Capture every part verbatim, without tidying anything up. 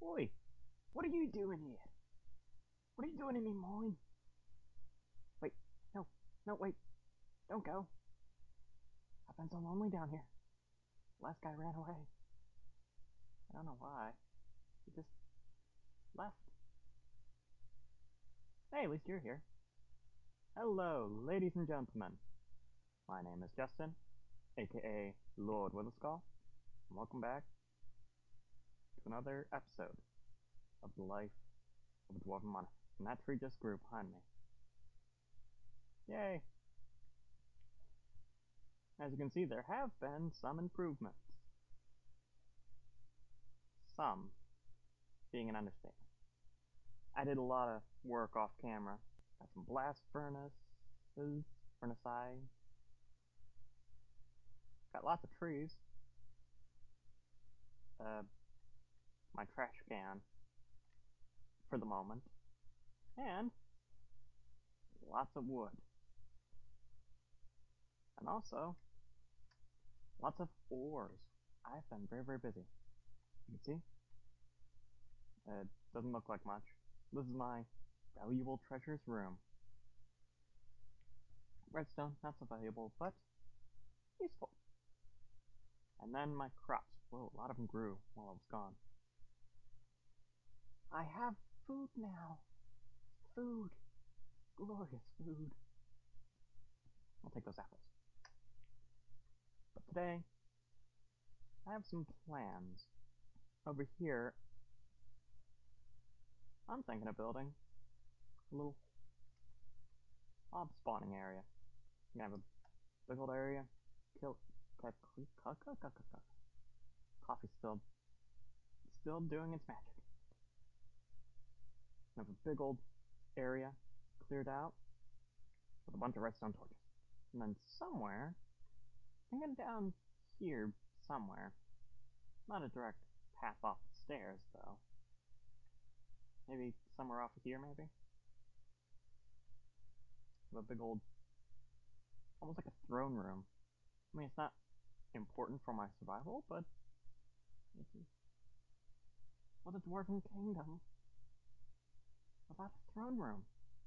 Oi, what are you doing here? What are you doing in me mine? Wait, no, no, wait, don't go. I've been so lonely down here. Last guy ran away. I don't know why. He just left. Hey, at least you're here. Hello, ladies and gentlemen. My name is Justin, aka Lord Witherskall, and welcome back to another episode of the life of a dwarven monarch. And that tree just grew behind me. Yay! As you can see, there have been some improvements. Some being an understatement. I did a lot of work off camera. Got some blast furnaces, furnace eye. Got lots of trees. Uh, my trash can for the moment. And lots of wood. And also, lots of ores. I've been very, very busy. You can see? It doesn't look like much. This is my valuable treasures room. Redstone, not so valuable, but useful. And then my crops. Whoa, a lot of them grew while I was gone. I have food now. Food. Glorious food. I'll take those apples. But today, I have some plans. Over here, I'm thinking of building a little mob spawning area. You can have a big old area. Kill. Coffee's still, still doing its magic. Have a big old area cleared out with a bunch of redstone torches. And then somewhere, I think down here somewhere, not a direct path off the stairs though. Maybe somewhere off of here, maybe? Have a big old, almost like a throne room. I mean, it's not important for my survival, but what a dwarven kingdom without a throne room.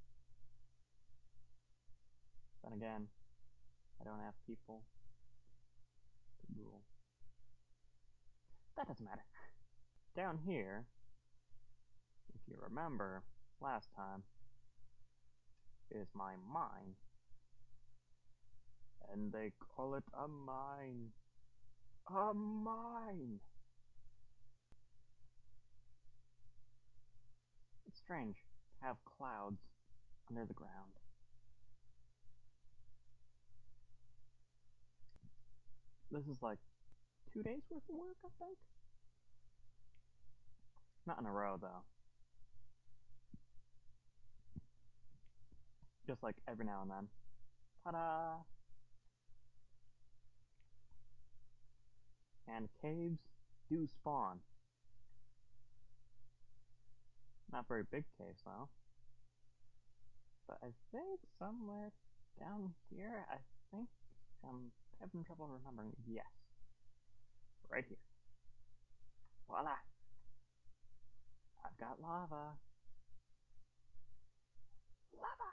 Then again, I don't have people to rule. That doesn't matter. Down here, if you remember last time, is my mine. And they call it a mine. A mine! It's strange to have clouds under the ground. This is like two days worth of work, I think? Not in a row, though. Just like every now and then. Ta-da! And caves do spawn. Not very big caves, though. But I think somewhere down here, I think I'm having trouble remembering. Yes. Right here. Voila! I've got lava. Lava!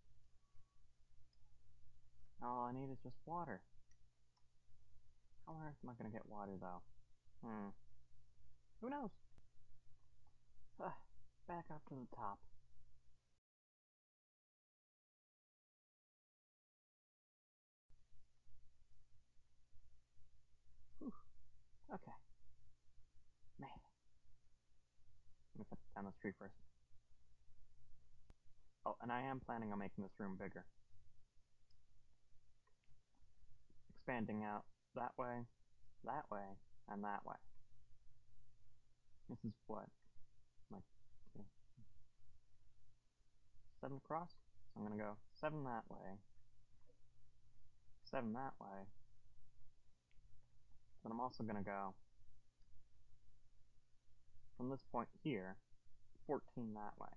All I need is just water. How on earth am I gonna get water, though? Hmm. Who knows? Ugh. Back up to the top. Whew. Okay. Man. Let me cut down this tree first. Oh, and I am planning on making this room bigger. Expanding out that way, that way, and that way. This is what? Like, okay. Seven across? So I'm gonna go seven that way, seven that way. But I'm also gonna go from this point here, fourteen that way.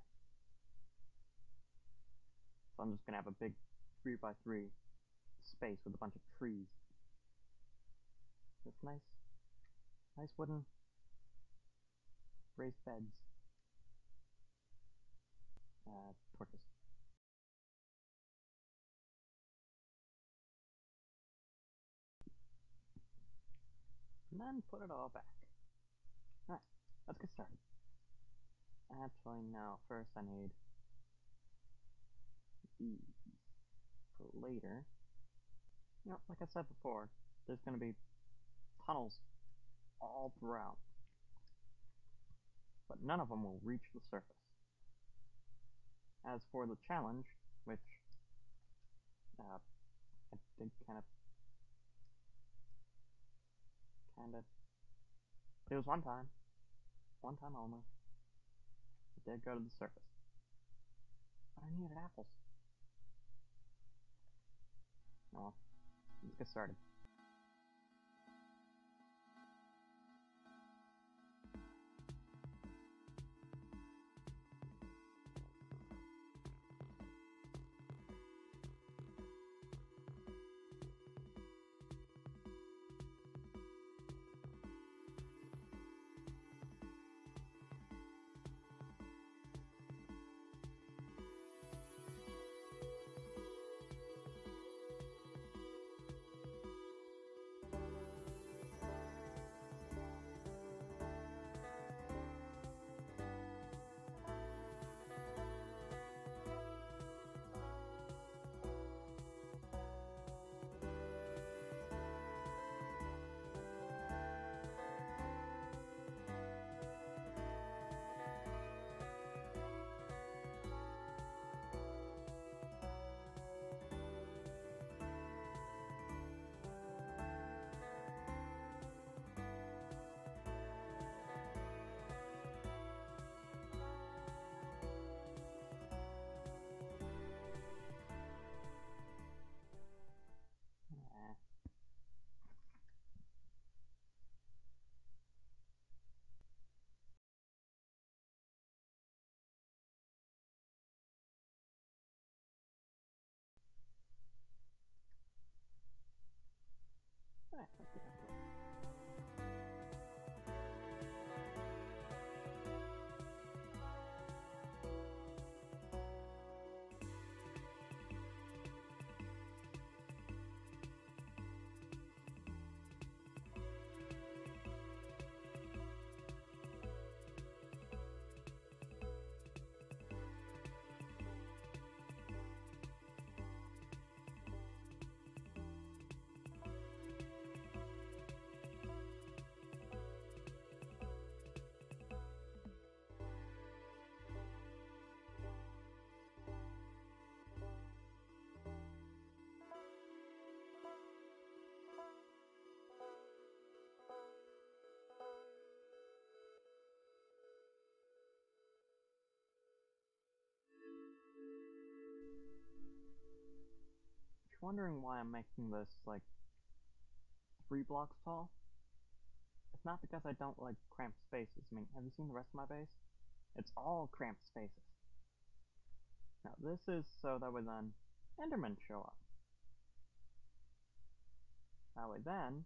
So I'm just gonna have a big three by three space with a bunch of trees. This nice, nice wooden raised beds. Uh, torches. And then put it all back. Alright, let's get started. Actually, no. First I need these for later. You know, like I said before, there's going to be tunnels all throughout. But none of them will reach the surface. As for the challenge, which uh, I did kind of, kind of, it was one time, one time only. It did go to the surface. But I needed apples. Oh well, let's get started. Eh. Alright, let's get back to it. If you're wondering why I'm making this, like, three blocks tall, it's not because I don't like cramped spaces. I mean, have you seen the rest of my base? It's all cramped spaces. Now, this is so that way then Endermen show up. That way then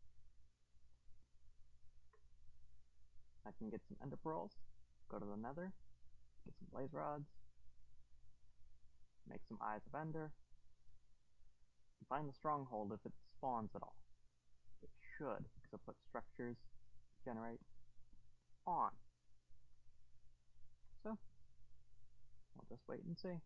I can get some ender pearls, go to the nether, get some blaze rods, make some eyes of ender, and find the stronghold if it spawns at all. It should, because I put structures generate on. So, I'll just wait and see.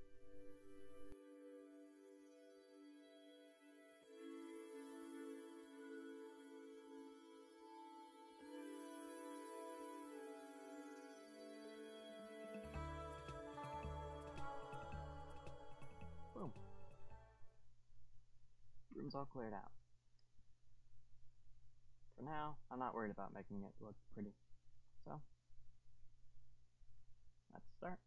Boom. Room's all cleared out. For now, I'm not worried about making it look pretty. So, let's start.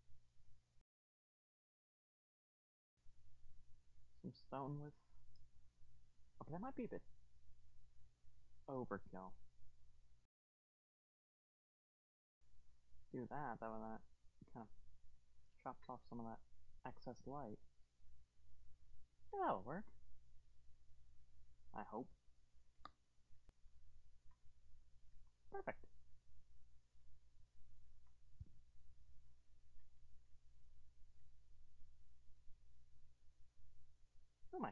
Some stone with... Okay, that might be a bit overkill. Do that, that way that kind of chops off some of that excess light. That'll work. I hope. Perfect.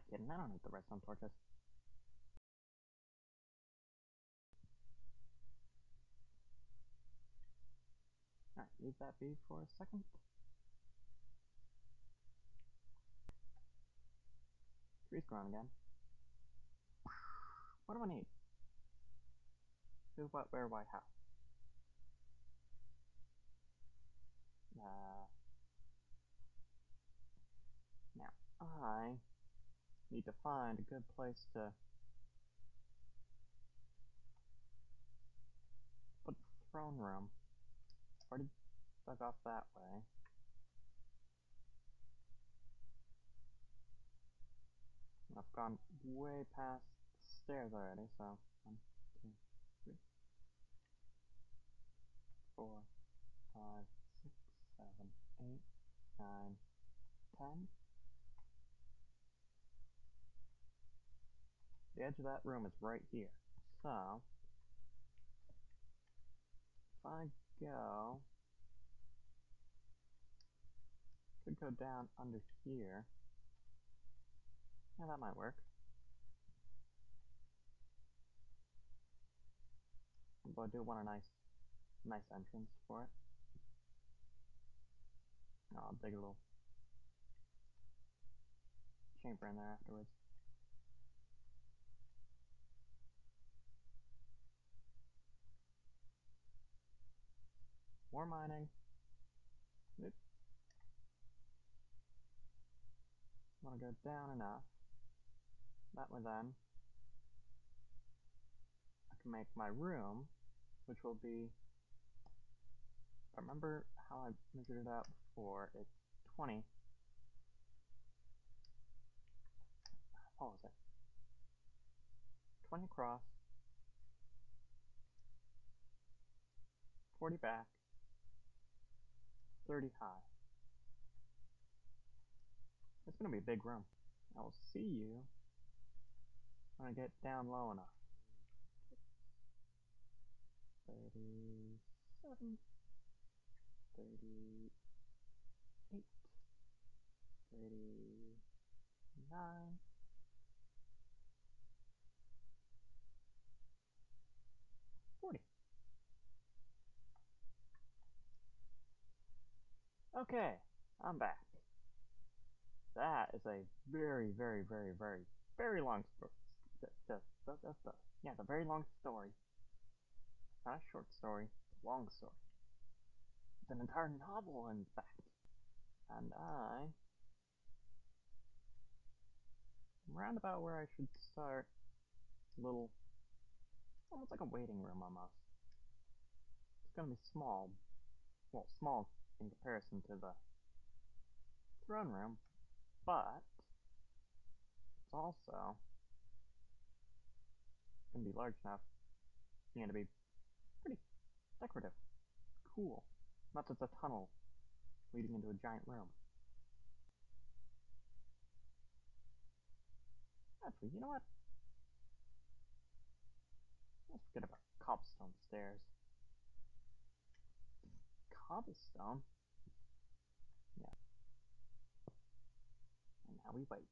kidding, I don't need the redstone torches. Alright, leave that be for a second. Tree's growing again. What do I need? Who, what, where, why, how? Uh, now, I need to find a good place to put the throne room. Already dug off that way. I've gone way past the stairs already, so one, two, three, four, five, six, seven, eight, nine, ten. The edge of that room is right here. So, if I go, could go down under here. Yeah, that might work. But I do want a nice, nice entrance for it. I'll dig a little chamber in there afterwards. More mining. Oop. Want to go down enough. That way then, I can make my room, which will be, if I remember how I measured it out before, it's twenty. What was it? twenty across, forty back, thirty high. It's going to be a big room. I will see you when I get down low enough. thirty-seven, thirty-eight, thirty-nine, forty. Okay, I'm back. That is a very, very, very, very, very long story. The, the, the, the, the, yeah, the very long story. Not a short story, it's a long story. It's an entire novel, in fact. And I am round about where I should start a little, almost like a waiting room almost. It's gonna be small. Well, small in comparison to the throne room, but it's also gonna be large enough, you know, to be pretty decorative. Cool. Not just a tunnel leading into a giant room. Actually, you know what? Let's forget about cobblestone stairs. Cobblestone? Yeah. And now we wait.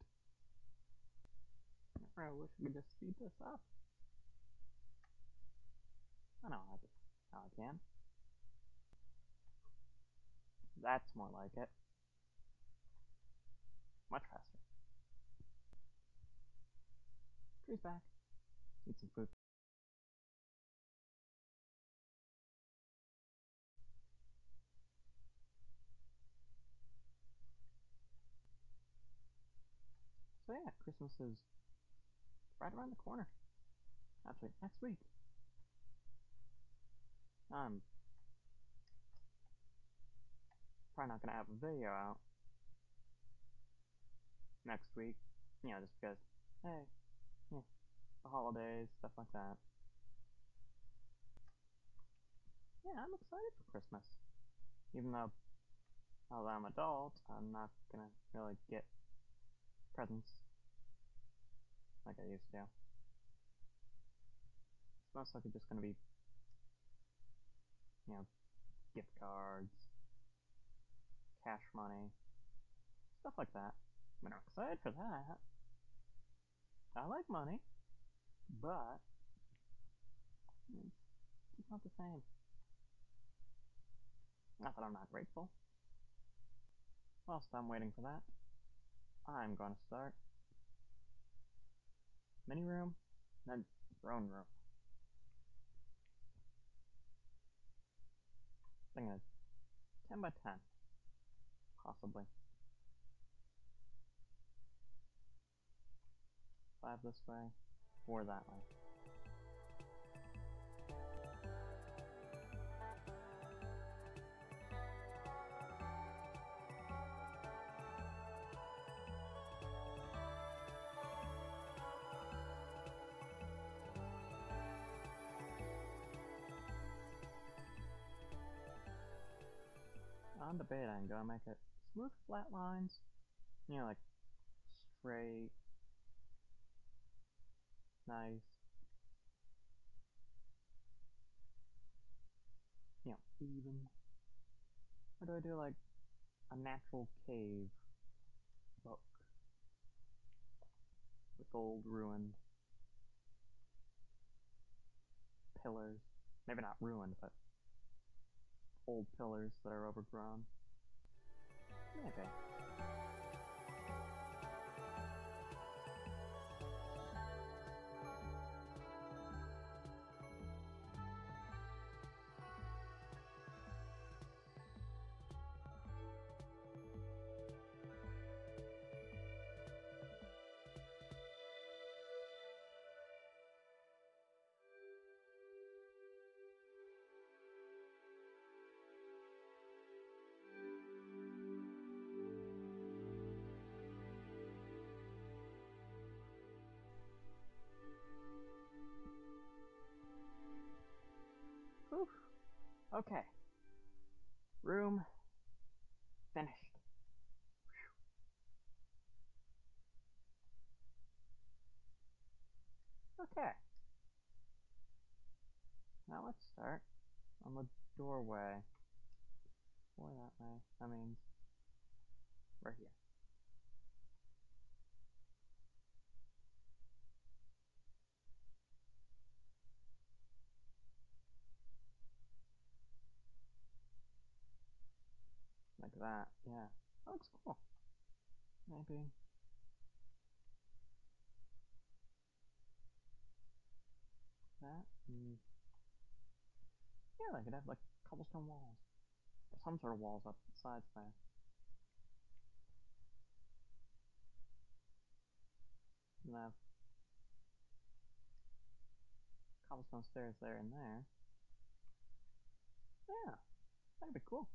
I wish we could just speed this up. I know how, to, how I can. That's more like it. Much faster. Tree's back. Eat some food. So yeah, Christmas is right around the corner. Actually, next week. I'm probably not gonna have a video out next week. You know, just because, hey, yeah, the holidays, stuff like that. Yeah, I'm excited for Christmas. Even though, now that I'm an adult, I'm not gonna really get presents like I used to. It's most likely just gonna be, you know, gift cards, cash money, stuff like that. I mean, I'm excited for that. I like money, but it's not the same. Not that I'm not grateful. Whilst I'm waiting for that, I'm gonna start mini room, then throne room. Thing is ten by ten, possibly. Five this way, four that way. On the beta, I'm gonna make it smooth flat lines, you know, like straight, nice, you know, even. Or do I do like a natural cave look with old ruined pillars? Maybe not ruined, but old pillars that are overgrown. Maybe. Whew. Okay. Room finished. Okay. Now let's start on the doorway. Or that way. That means right here. Like that. Yeah. That looks cool. Maybe. That. Mm. Yeah, I could have like cobblestone walls. Or some sort of walls up the sides there. And have cobblestone stairs there and there. Yeah. That'd be cool.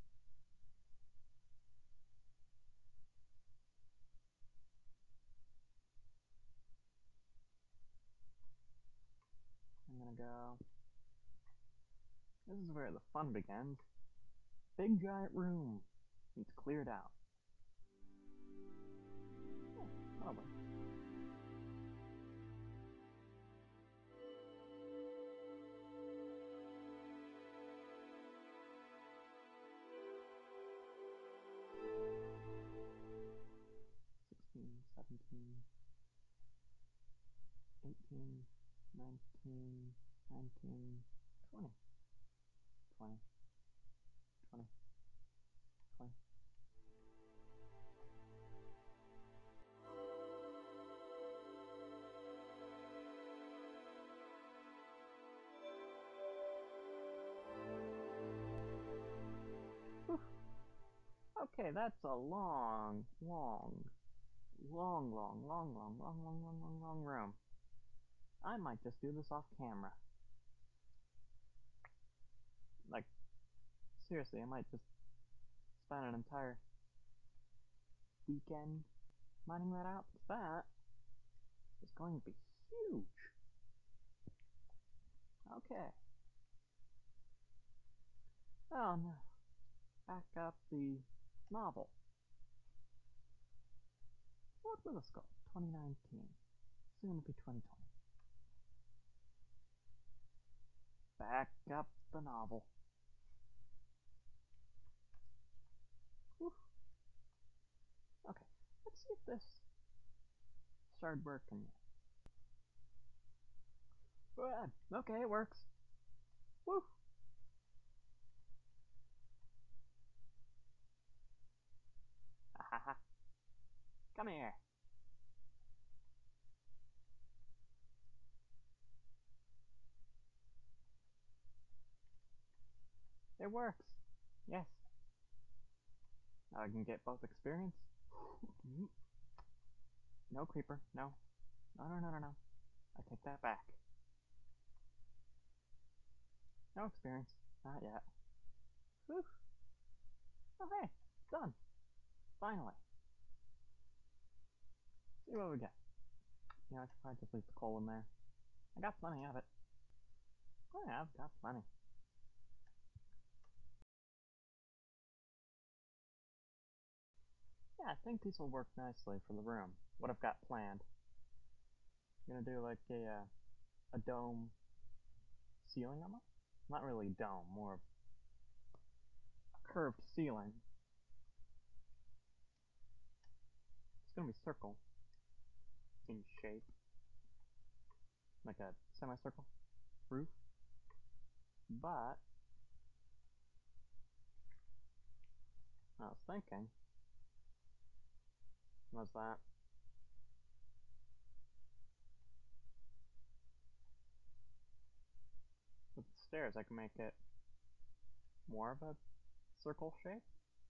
I'm gonna go. This is where the fun begins. Big giant room. It's cleared out. Yeah, probably. Sixteen, seventeen, eighteen, nineteen, nineteen, twenty, twenty, twenty, twenty. Whew. Okay, that's a long, long, long, long, long, long, long, long, long, long, long room. I might just do this off camera. Like, seriously, I might just spend an entire weekend mining that out. That is going to be huge. Okay. Oh no. Back up the novel. What was this called? twenty nineteen. Soon to be twenty twenty. Back up the novel. Whew. Okay, let's see if this started working yet. bad. Okay, it works. Woo! Ahaha. Come here. It works. Yes. Now I can get both experience. No creeper. No. No, no, no, no, no. I take that back. No experience. Not yet. Whew. Oh, hey. Done. Finally. See what we get. Yeah, I should probably just leave the coal in there. I got plenty of it. Oh, yeah, I've got plenty. Yeah, I think these will work nicely for the room. What I've got planned. I'm gonna do like a uh, a dome ceiling on it. Not really a dome, more of a curved ceiling. It's gonna be circle in shape, like a semicircle roof. But I was thinking was that with the stairs I can make it more of a circle shape.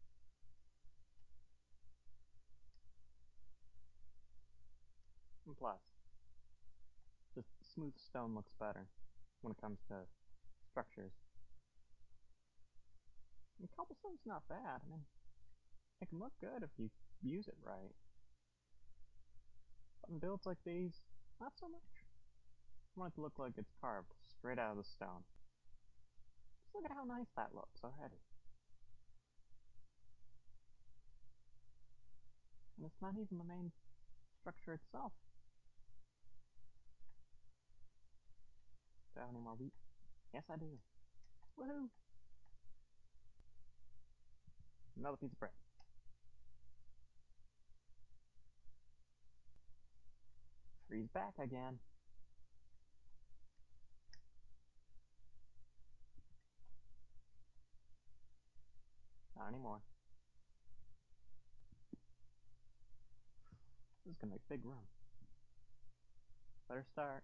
And plus, just smooth stone looks better when it comes to structures. And cobblestone's not bad. I mean, it can look good if you use it right. But in builds like these, not so much. I want it to look like it's carved straight out of the stone. Just look at how nice that looks already. And it's not even the main structure itself. Do I have any more wheat? Yes, I do. Woohoo! Another piece of bread. Freeze back again. Not anymore. This is gonna make big room. Better start.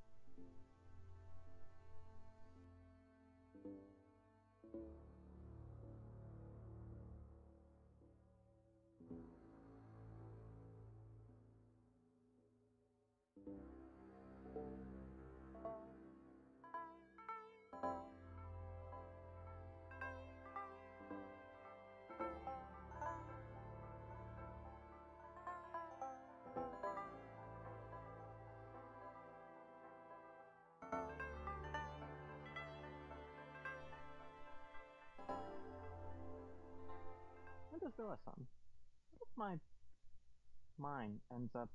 I just realized something. What if my mine ends up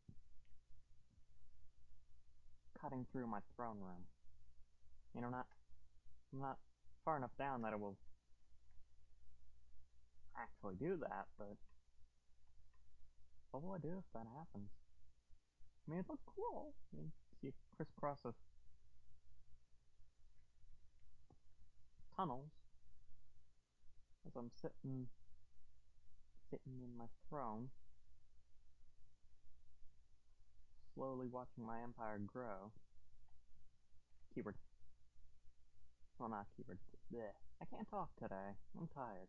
cutting through my throne room? You know, not I'm not far enough down that it will actually do that, but what will I do if that happens? I mean, it looks cool. I mean, see a crisscross of tunnels as I'm sitting, sitting in my throne, slowly watching my empire grow. Keyword. Well, not keyword. Blech. I can't talk today. I'm tired.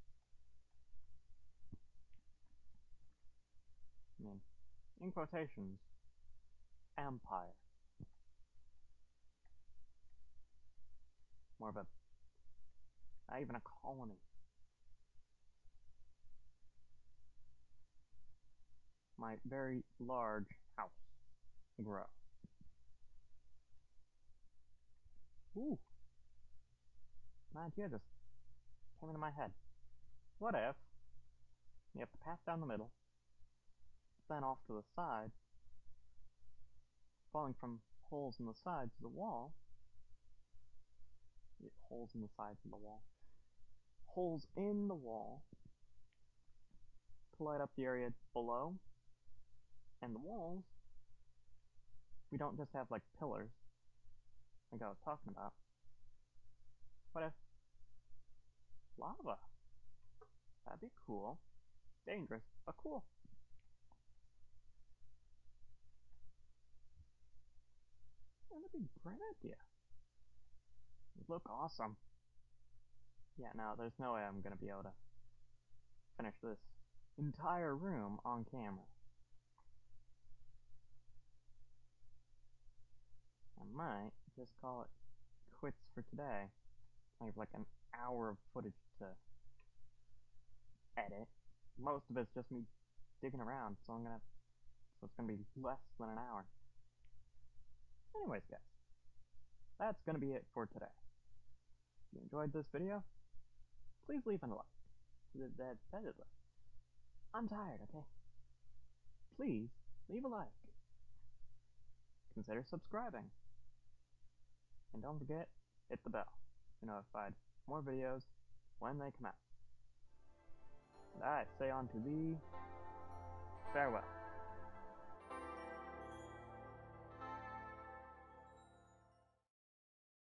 I mean, in quotations, empire. More of a, not even a colony. My very large house grow. Ooh, an idea just came into my head. What if you have the path down the middle, then off to the side, falling from holes in the sides of the wall, holes in the sides of the wall, holes in the wall to light up the area below, and the walls, we don't just have like pillars, think I was talking about. What if lava? That'd be cool. Dangerous, but cool. That'd be a great idea. It'd look awesome. Yeah, no, there's no way I'm gonna be able to finish this entire room on camera. I might just call it quits for today. I have like an hour of footage to edit. Most of it's just me digging around, so I'm gonna so it's gonna be less than an hour. Anyways, guys, that's gonna be it for today. If you enjoyed this video, please leave a like. I'm tired, okay? Please leave a like. Consider subscribing. And don't forget, hit the bell to be notified more videos when they come out. And I say on to thee, farewell.